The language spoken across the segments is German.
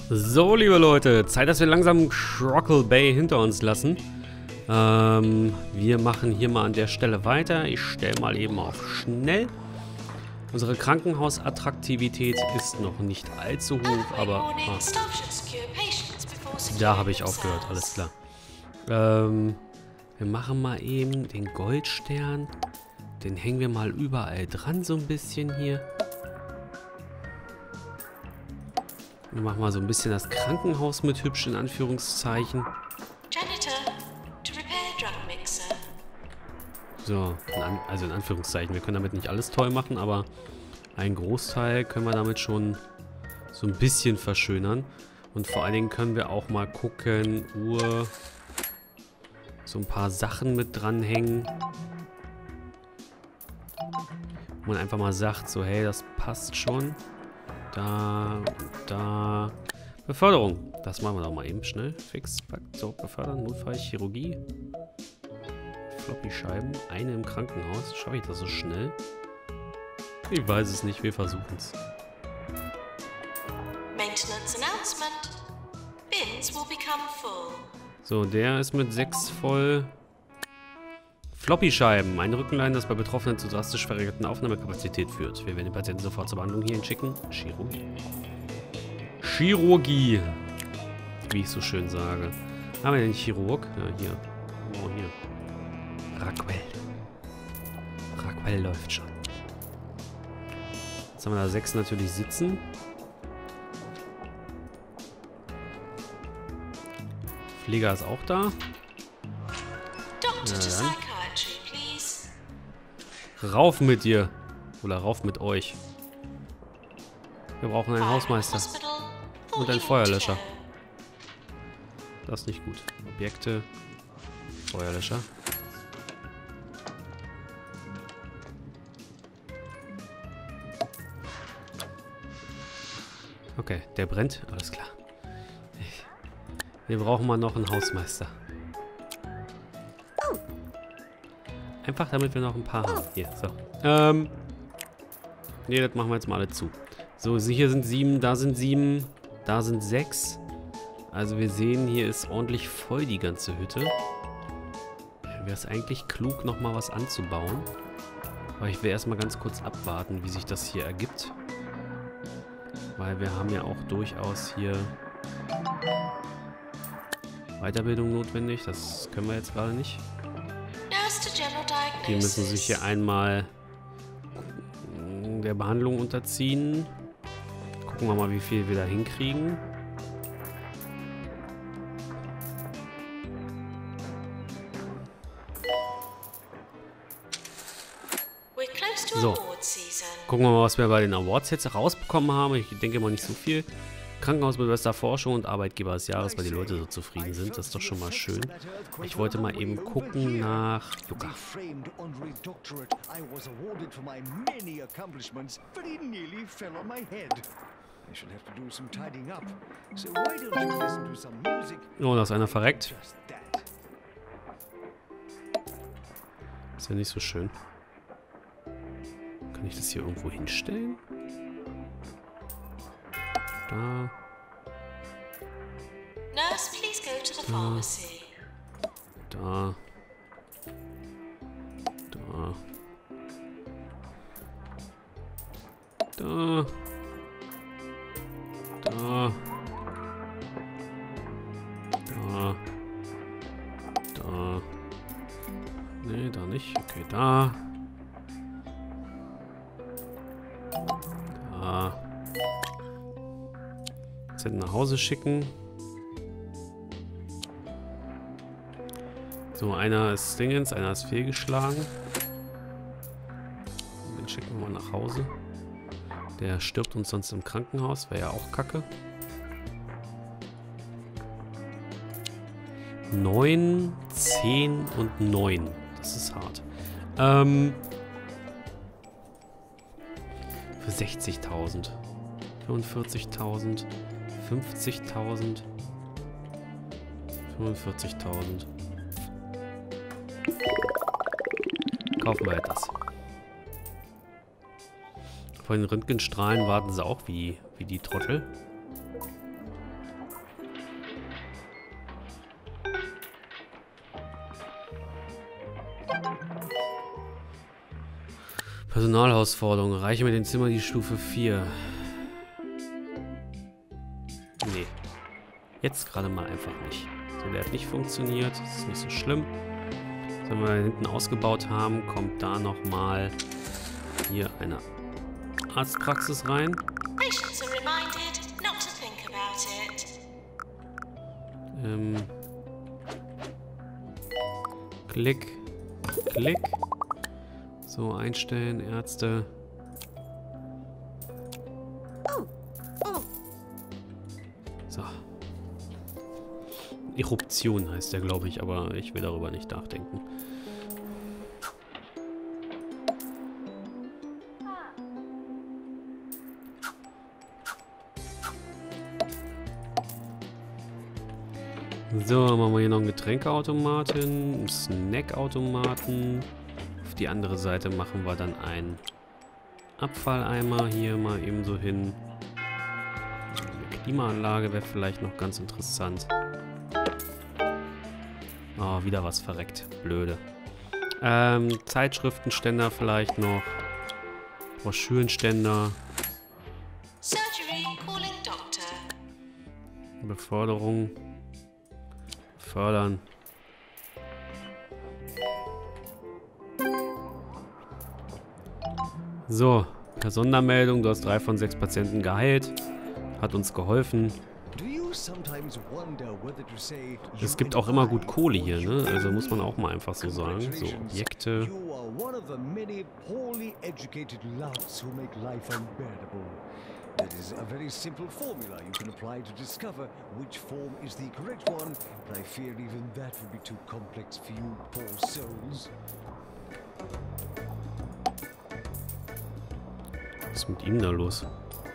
So, liebe Leute, Zeit, dass wir langsam Crockle Bay hinter uns lassen. Wir machen hier mal an der Stelle weiter. Ich stelle mal eben auf schnell. Unsere Krankenhausattraktivität ist noch nicht allzu hoch, aber da habe ich aufgehört, alles klar. Wir machen mal eben den Goldstern. Den hängen wir mal überall dran, so ein bisschen hier. Wir machen mal so ein bisschen das Krankenhaus mit hübsch, in Anführungszeichen. So, also in Anführungszeichen. Wir können damit nicht alles toll machen, aber einen Großteil können wir damit schon so ein bisschen verschönern. Und vor allen Dingen können wir auch mal gucken, so ein paar Sachen mit dranhängen. Wo man einfach mal sagt, so hey, das passt schon. Da. Beförderung. Das machen wir doch mal eben schnell. Fix, pack, so, befördern, Notfall, Chirurgie. Floppy-Scheiben. Eine im Krankenhaus. Schaffe ich das so schnell? Ich weiß es nicht, wir versuchen es. So, der ist mit 6 voll. Floppy-Scheiben. Ein Rückenleiden, das bei Betroffenen zu drastisch verringerten Aufnahmekapazität führt. Wir werden den Patienten sofort zur Behandlung hierhin schicken. Chirurgie. Chirurgie. Wie ich so schön sage. Haben wir den Chirurg? Ja, hier. Oh, hier. Rackwell. Rackwell läuft schon. Jetzt haben wir da 6 natürlich sitzen. Pfleger ist auch da. Rauf mit dir. Oder rauf mit euch. Wir brauchen einen Hausmeister. Und einen Feuerlöscher. Das ist nicht gut. Objekte. Feuerlöscher. Okay, der brennt. Alles klar. Wir brauchen mal noch einen Hausmeister. Einfach damit wir noch ein paar haben. Hier, so. Ne, das machen wir jetzt mal alle zu. So, hier sind 7, da sind 7, da sind 6. Also wir sehen, hier ist ordentlich voll die ganze Hütte. Wäre es eigentlich klug, nochmal was anzubauen. Aber ich will erstmal ganz kurz abwarten, wie sich das hier ergibt. Weil wir haben ja auch durchaus hier Weiterbildung notwendig. Das können wir jetzt gerade nicht. Die müssen sich hier einmal der Behandlung unterziehen. Gucken wir mal, wie viel wir da hinkriegen. So. Gucken wir mal, was wir bei den Awards jetzt rausbekommen haben. Ich denke mal nicht so viel. Krankenhaus mit bester Forschung und Arbeitgeber des Jahres, weil die Leute so zufrieden sind. Das ist doch schon mal schön. Ich wollte mal eben gucken nach Yucca. Oh, da ist einer verreckt. Ist ja nicht so schön. Kann ich das hier irgendwo hinstellen? Da. Nurse, please go to the pharmacy. Da. Da. Da. Da. Da. Da. Nee, da nicht. Okay, da. Da. Nach Hause schicken. So, einer ist Dingens, einer ist fehlgeschlagen. Den schicken wir mal nach Hause. Der stirbt uns sonst im Krankenhaus, wäre ja auch kacke. 9, 10 und 9. Das ist hart. Für 60.000. 45.000. 50.000. 45.000. Kaufen wir halt das. Vor den Röntgenstrahlen warten sie auch wie die Trottel. Personalherausforderung. Erreiche mit dem Zimmer die Stufe 4. Nee. Jetzt gerade mal einfach nicht. So, der hat nicht funktioniert. Das ist nicht so schlimm. So, wenn wir hinten ausgebaut haben, kommt da nochmal hier eine Arztpraxis rein. Patients are reminded not to think about it. Klick. Klick. So, einstellen, Ärzte. So. Eruption heißt der, glaube ich, aber ich will darüber nicht nachdenken. So, machen wir hier noch einen Getränkeautomaten, einen Snackautomaten. Auf die andere Seite machen wir dann einen Abfalleimer hier mal eben so hin. Eine Klimaanlage wäre vielleicht noch ganz interessant. Oh, wieder was verreckt. Blöde. Zeitschriftenständer vielleicht noch. Broschürenständer. Surgery calling doctor. Beförderung. Fördern. So, per Sondermeldung, du hast 3 von 6 Patienten geheilt. Hat uns geholfen. Es gibt auch immer gut Kohle hier, ne? Also muss man auch mal einfach so sagen. So, Objekte. That is a very simple formula you can apply to discover which form is the correct one, but I fear even that would be too complex for you poor souls. Was ist mit ihm da los?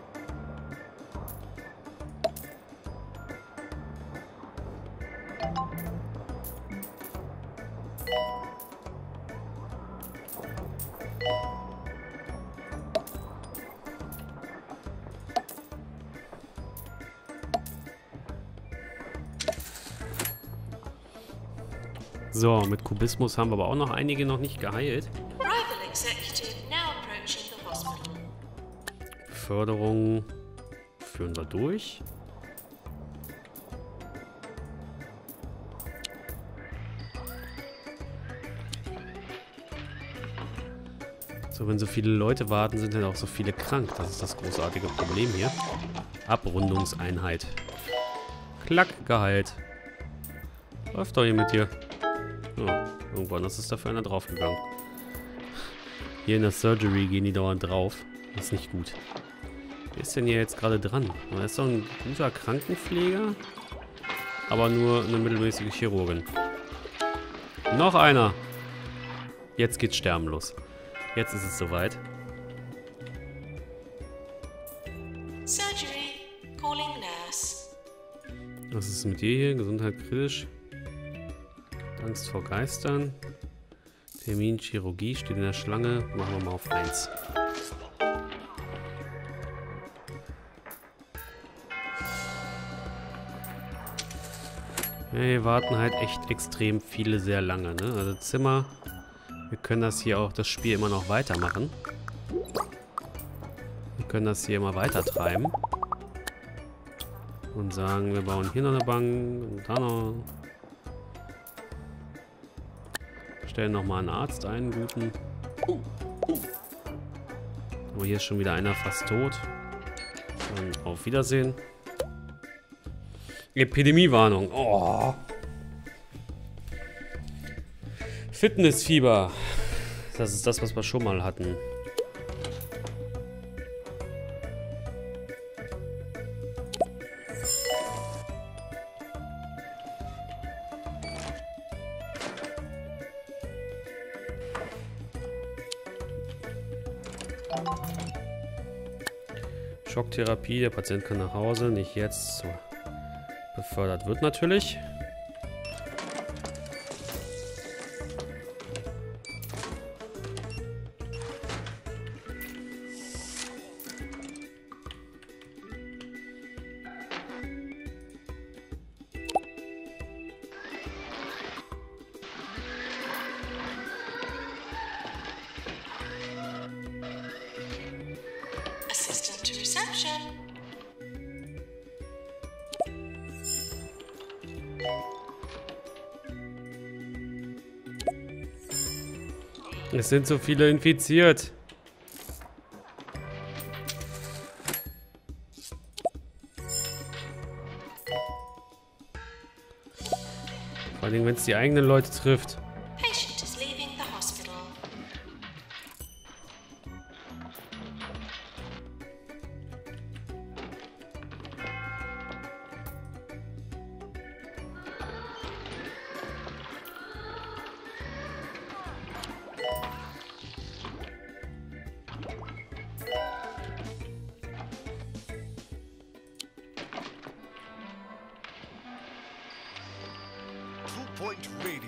So, mit Kubismus haben wir aber auch noch einige noch nicht geheilt. Rival executive now approaching the hospital. Förderung führen wir durch. So, wenn so viele Leute warten, sind dann auch so viele krank. Das ist das großartige Problem hier. Abrundungseinheit. Klack, geheilt. Läuft doch hier mit dir. Ja, irgendwann ist es dafür einer draufgegangen. Hier in der Surgery gehen die dauernd drauf. Das ist nicht gut. Wer ist denn hier jetzt gerade dran? Er ist doch ein guter Krankenpfleger. Aber nur eine mittelmäßige Chirurgin. Noch einer. Jetzt geht's sterben los. Jetzt ist es soweit. Surgery calling nurse. Was ist mit dir hier? Gesundheit kritisch. Angst vor Geistern. Termin Chirurgie steht in der Schlange. Machen wir mal auf 1. Ja, hier warten halt echt extrem viele sehr lange, ne? Also Zimmer. Wir können das hier auch, das Spiel immer noch weitermachen. Wir können das hier immer weiter treiben. Und sagen, wir bauen hier noch eine Bank und da noch. Stellen nochmal einen Arzt ein, guten. Aber hier ist schon wieder einer fast tot. Dann auf Wiedersehen. Epidemiewarnung. Oh. Fitnessfieber. Das ist das, was wir schon mal hatten. Schocktherapie, der Patient kann nach Hause, nicht jetzt. So. Befördert wird natürlich. to reception. Es sind so viele infiziert. Vor allem, wenn es die eigenen Leute trifft. Patient is leaving the hospital. Point Radio.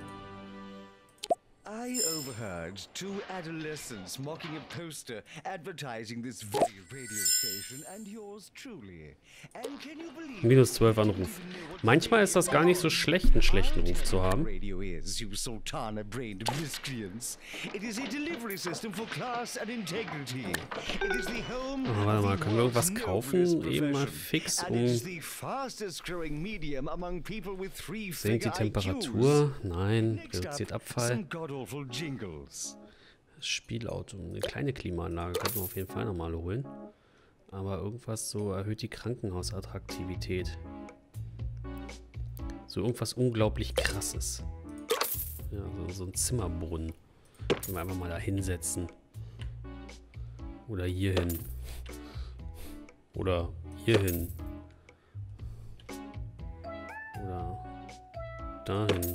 I overheard two adolescents mocking a poster advertising this very radio station and yours truly. And can you believe Minus 12 Anruf. Manchmal ist das gar nicht so schlecht, einen schlechten Ruf zu haben. Radio is, you sultana-brained miscreants. It is a delivery system for class and integrity. It is the home Oh, warte mal, of the können wir irgendwas world's kaufen? noblest Eben mal profession. fix, And it is the fastest growing medium among people with senkt die three-figure Temperatur. Nein, Next up, reduziert Abfall. some god-awful jingles. Spielauto. Eine kleine Klimaanlage könnten wir auf jeden Fall nochmal holen. Aber irgendwas so erhöht die Krankenhausattraktivität. So irgendwas unglaublich krasses. Ja, so ein Zimmerbrunnen. Können wir einfach mal da hinsetzen. Oder hier hin. Oder hier hin. Oder dahin.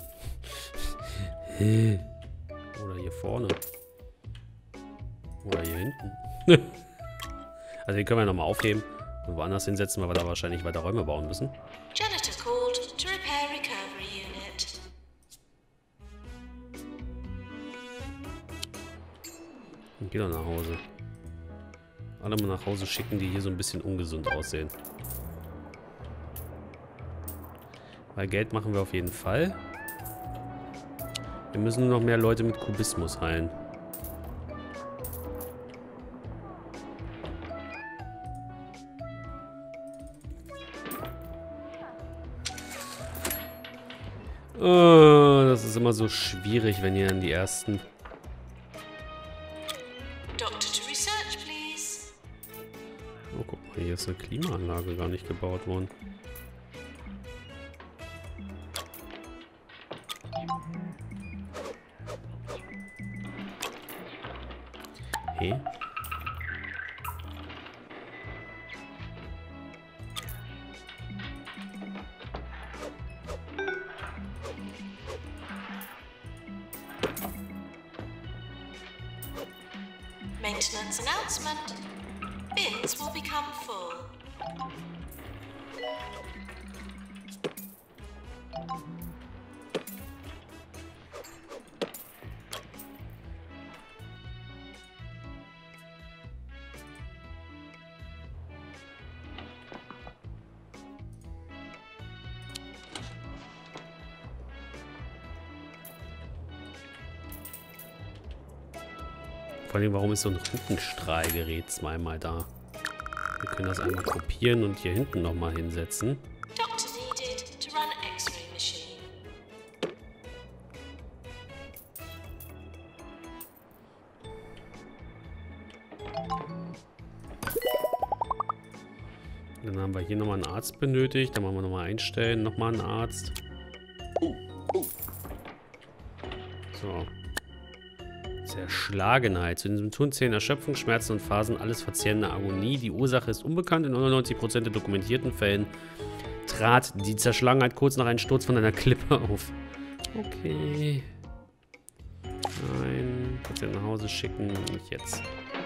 Oder hier vorne. Oder hier hinten. Also den können wir nochmal aufheben und woanders hinsetzen, weil wir da wahrscheinlich weiter Räume bauen müssen. Janitor called to repair recovery unit. Und geh doch nach Hause. Alle mal nach Hause schicken, die hier so ein bisschen ungesund aussehen. Weil Geld machen wir auf jeden Fall. Wir müssen nur noch mehr Leute mit Kubismus heilen. Oh, das ist immer so schwierig, wenn ihr an die ersten... Doctor to research, please. Oh, guck mal, hier ist eine Klimaanlage gar nicht gebaut worden. Hey. Maintenance announcement. Bins will become full. Vor allem, warum ist so ein Rückenstrahlgerät zweimal da? Wir können das einmal kopieren und hier hinten nochmal hinsetzen. Doctor needed to run X-ray machine. Dann haben wir hier nochmal einen Arzt benötigt. Dann machen wir nochmal einstellen. Nochmal einen Arzt. So. Zerschlagenheit. Zu den Symptomen zählen Erschöpfung, Schmerzen und Phasen, alles verzehrende Agonie. Die Ursache ist unbekannt. In 99% der dokumentierten Fällen trat die Zerschlagenheit kurz nach einem Sturz von einer Klippe auf. Okay. Nein. Patienten nach Hause schicken. Nicht jetzt.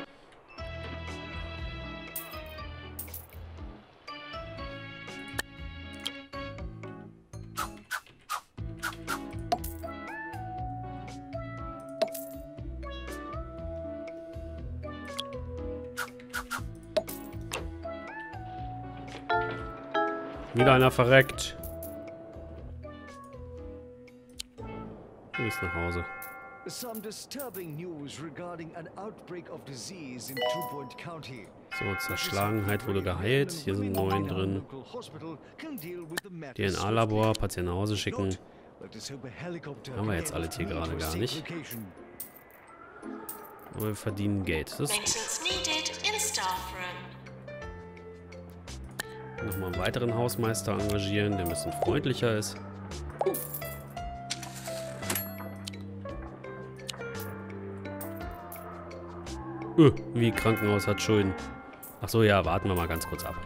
Wieder einer verreckt. Du gehst nach Hause. Some disturbing news regarding an outbreak of disease in Two Point County. So, Zerschlagenheit wurde geheilt. Hier sind 9 drin. DNA-Labor, Patient nach Hause schicken. Haben wir jetzt alle hier gerade gar nicht. Aber wir verdienen Geld. Das ist Maintenance needed in staff room. Nochmal einen weiteren Hausmeister engagieren, der ein bisschen freundlicher ist. Wie Krankenhaus hat Schulden. Achso, ja, warten wir mal ganz kurz ab.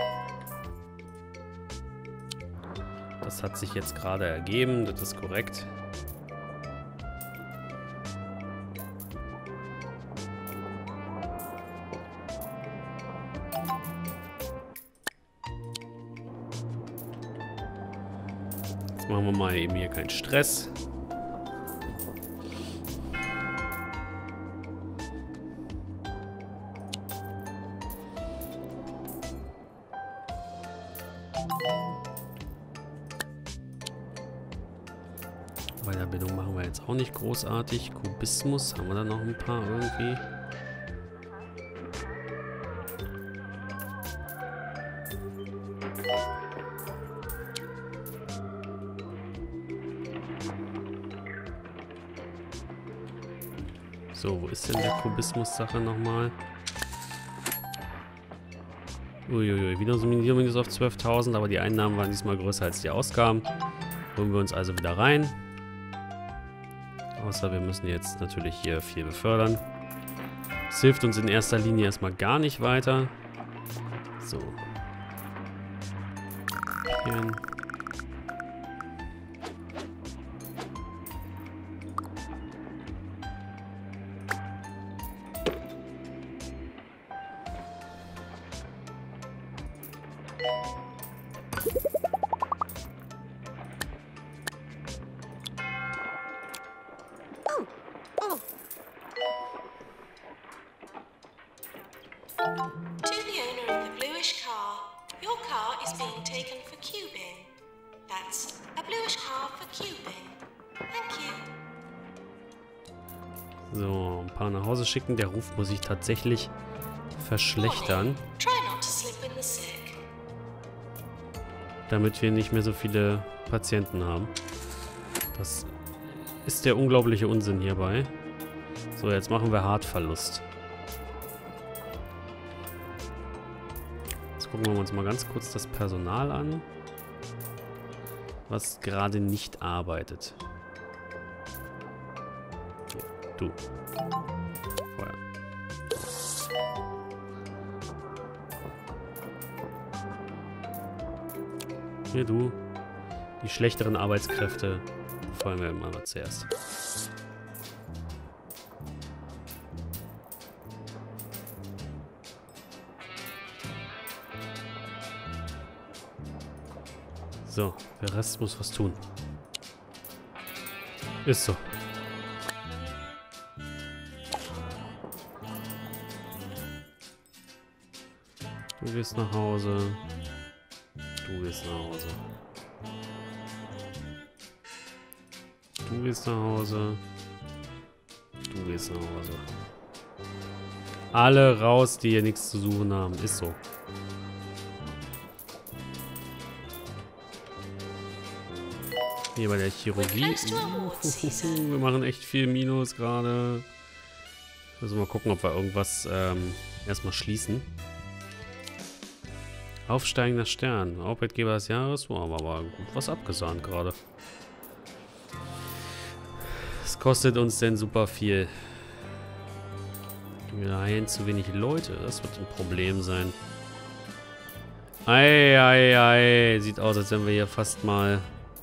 Das hat sich jetzt gerade ergeben, das ist korrekt. Jetzt machen wir mal eben hier keinen Stress. Weiterbildung machen wir jetzt auch nicht großartig. Kubismus, haben wir da noch ein paar irgendwie? So, wo ist denn der Kubismus-Sache nochmal? Uiuiui, wieder so minus auf 12.000, aber die Einnahmen waren diesmal größer als die Ausgaben. Holen wir uns also wieder rein. Außer wir müssen jetzt natürlich hier viel befördern. Das hilft uns in erster Linie erstmal gar nicht weiter. So. Hier. To the owner of the bluish car, your car is being taken for cubing. That's a bluish car for cubing. Thank you. So, ein paar nach Hause schicken. Der Ruf muss sich tatsächlich verschlechtern. Try not to slip in the sick. Damit wir nicht mehr so viele Patienten haben. Das ist der unglaubliche Unsinn hierbei. So, jetzt machen wir Hartverlust. Jetzt gucken wir uns mal ganz kurz das Personal an, was gerade nicht arbeitet. Hier, du. Feuer. Hier, du. Die schlechteren Arbeitskräfte befeuern wir mal zuerst. So, der Rest muss was tun. Ist so. Du gehst nach Hause. Du gehst nach Hause. Du gehst nach Hause. Du gehst nach Hause. Alle raus, die hier nichts zu suchen haben. Ist so. Hier bei der Chirurgie. Wir machen echt viel Minus gerade. Also mal gucken, ob wir irgendwas erstmal schließen. Aufsteigender Stern. Arbeitgeber des Jahres. Wow, aber gut was abgesahnt gerade. Es kostet uns denn super viel. Wir heilen zu wenig Leute. Das wird ein Problem sein. Ei. Sieht aus, als wenn wir hier fast mal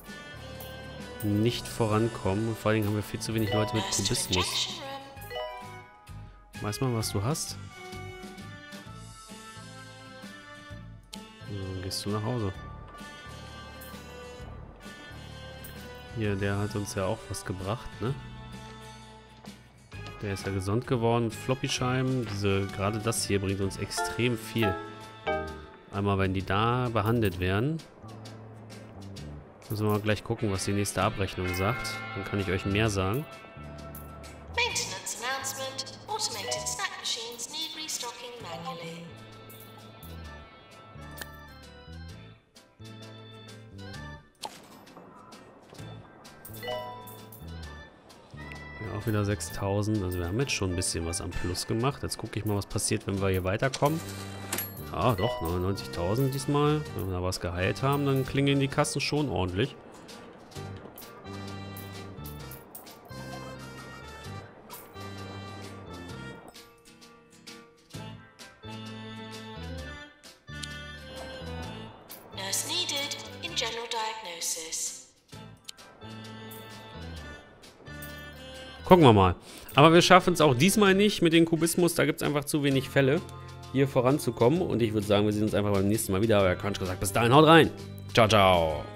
nicht vorankommen. Vor allem haben wir viel zu wenig Leute mit Kubismus. Weiß mal, was du hast? Dann gehst du nach Hause. Hier, der hat uns ja auch was gebracht, ne? Der ist ja gesund geworden mit Floppy-Scheiben. Gerade das hier bringt uns extrem viel. Einmal, wenn die da behandelt werden. Müssen wir mal gleich gucken, was die nächste Abrechnung sagt. Dann kann ich euch mehr sagen. announcement, automated snack machines need restocking manually. Ja, auch wieder 6.000. Also wir haben jetzt schon ein bisschen was am Plus gemacht. Jetzt gucke ich mal, was passiert, wenn wir hier weiterkommen. Ah, doch, 99.000 diesmal. Wenn wir da was geheilt haben, dann klingeln die Kassen schon ordentlich. Nurse needed in general diagnosis. Gucken wir mal. Aber wir schaffen es auch diesmal nicht mit dem Kubismus. Da gibt es einfach zu wenig Fälle, hier voranzukommen. Und ich würde sagen, wir sehen uns einfach beim nächsten Mal wieder. Euer Crunch gesagt. Bis dahin, haut rein. Ciao, ciao.